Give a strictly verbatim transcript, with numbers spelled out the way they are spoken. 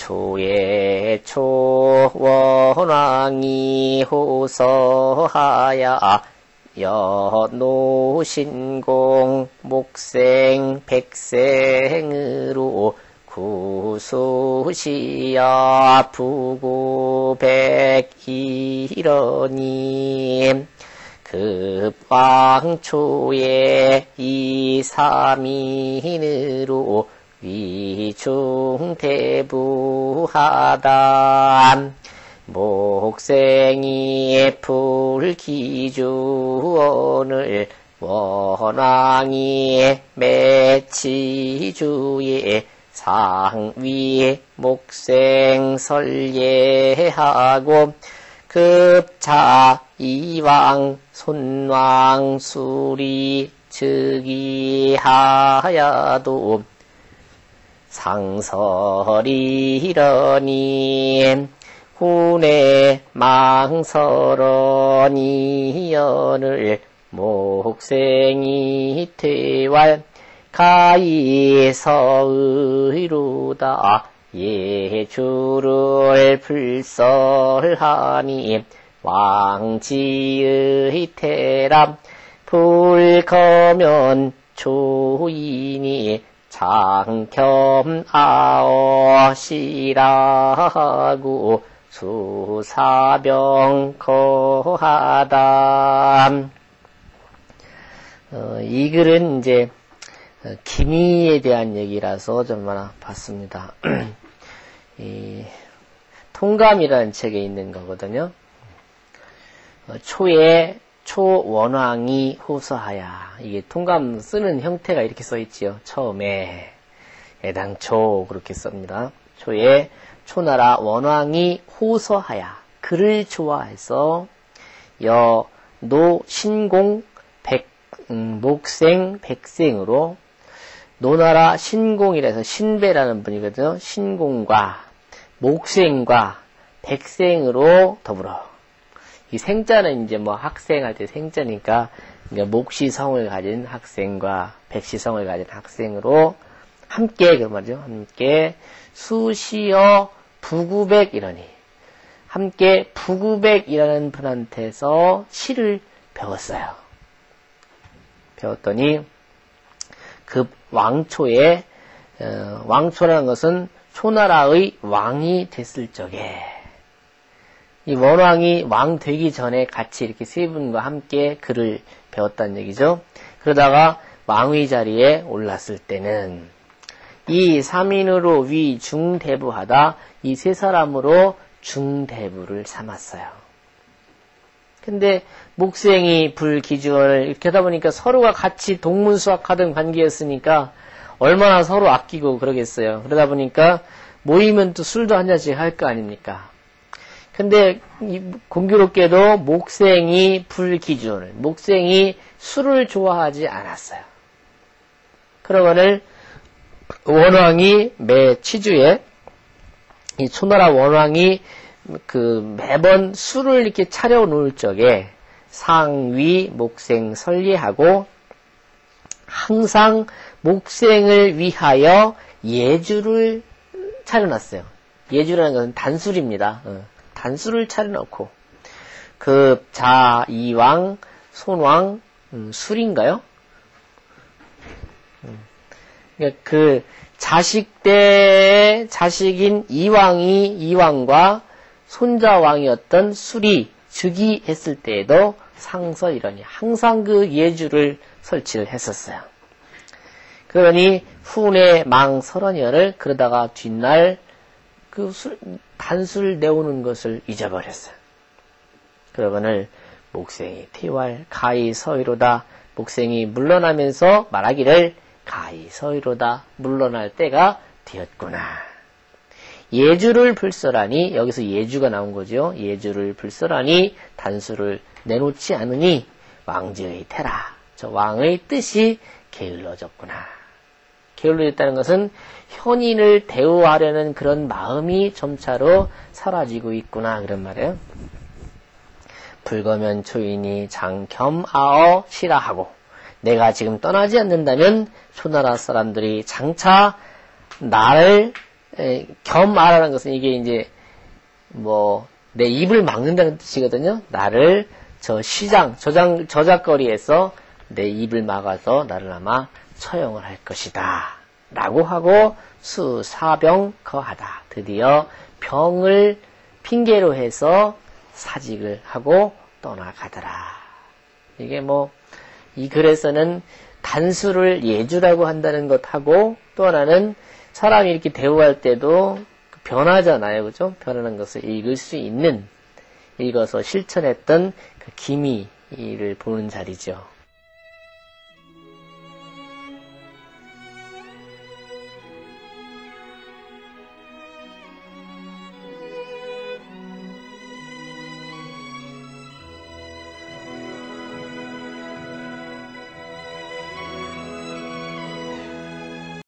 초에 초원왕이 호서하야 연노신공 목생 백생으로 구수시야 부구백이러니 급왕초에 이삼인으로 위중대부하다 목생이 불기주원을 원왕이 매치주에 상위 목생 설예하고 급차 이왕 손왕 수리 즉위하야도 상설이러니 후내 망설어니 연을 목생이 퇴활 가이서의로다 예주를 불설하니 왕지의 태람 불거면 조인이 장겸아어시라고 수사병 거하다. 어, 이 글은 이제 기미에 대한 얘기라서 좀 하나 봤습니다. 이 통감이라는 책에 있는 거거든요. 어, 초에 초원왕이 호서하야. 이게 통감 쓰는 형태가 이렇게 써있지요. 처음에 애당초 그렇게 씁니다. 초에 초나라 원왕이 호서하야. 그를 좋아해서 여, 노, 신공, 백, 음, 목생, 백생으로 노나라 신공이라서 신배라는 분이거든요. 신공과 목생과 백생으로 더불어. 이 생자는 이제 뭐 학생할 때 생자니까 목시성을 가진 학생과 백시성을 가진 학생으로 함께 그 말이죠. 함께 수시어 부구백이러니 함께 부구백이라는 분한테서 시를 배웠어요. 배웠더니 그 왕초에 어, 왕초라는 것은 초나라의 왕이 됐을 적에 이 원왕이 왕 되기 전에 같이 이렇게 세 분과 함께 글을 배웠다는 얘기죠. 그러다가 왕위 자리에 올랐을 때는 이 삼인으로 위 중대부하다 이 세 사람으로 중대부를 삼았어요. 근데 목생이 불기주원을 이렇게 하다 보니까 서로가 같이 동문수학하던 관계였으니까 얼마나 서로 아끼고 그러겠어요. 그러다 보니까 모이면 또 술도 한 잔씩 할 거 아닙니까? 근데 공교롭게도 목생이 불기주원을 목생이 술을 좋아하지 않았어요. 그러거늘 원왕이 매 치주에 이 초나라 원왕이 그 매번 술을 이렇게 차려 놓을 적에 상위 목생 설리하고 항상 목생을 위하여 예주를 차려놨어요. 예주라는 것은 단술입니다. 어. 단술을 차려놓고 그 자, 이왕, 손왕, 음, 술인가요? 음. 그러니까 그 자식 때 자식인 이왕이 이왕과 손자왕이었던 술이 즉위했을 때에도 상설이러니 항상 그 예주를 설치를 했었어요. 그러니 후내 망설언여를 그러다가 뒷날 그 술, 단술 내오는 것을 잊어버렸어요. 그러거늘 목생이 퇴활 가히 서이로다. 목생이 물러나면서 말하기를 가히 서이로다. 물러날 때가 되었구나. 예주를 불설하니 여기서 예주가 나온 거죠. 예주를 불설하니 단술을 내놓지 않으니 왕지의 태라. 저 왕의 뜻이 게을러졌구나. 게을러졌다는 것은 현인을 대우하려는 그런 마음이 점차로 사라지고 있구나 그런 말이에요. 불거면 초인이 장겸아어 시라하고 내가 지금 떠나지 않는다면 초나라 사람들이 장차 나를 에, 겸하라는 것은 이게 이제 뭐 내 입을 막는다는 뜻이거든요. 나를 저 시장 저장 저작거리에서 내 입을 막아서 나를 아마 처형을 할 것이다 라고 하고 수사병거하다, 드디어 병을 핑계로 해서 사직을 하고 떠나가더라. 이게 뭐 이 글에서는 단수를 예주라고 한다는 것하고, 또 하나는 사람이 이렇게 대우할 때도 변하잖아요. 그죠? 변하는 것을 읽을 수 있는, 읽어서 실천했던 그 기미를 보는 자리죠.